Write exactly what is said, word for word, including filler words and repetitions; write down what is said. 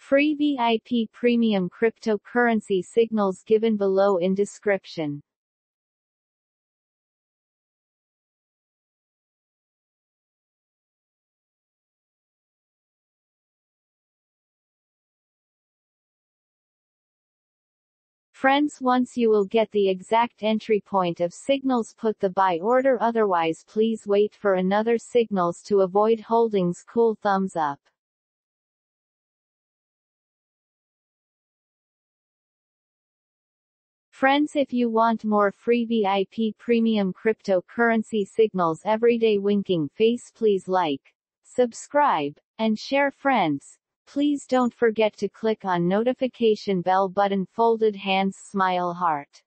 Free V I P premium cryptocurrency signals given below in description. Friends, once you will get the exact entry point of signals, put the buy order, otherwise please wait for another signals to avoid holdings. Cool thumbs up. Friends, if you want more free V I P premium cryptocurrency signals everyday winking face, please like, subscribe, and share. Friends, please don't forget to click on notification bell button, folded hands, smile heart.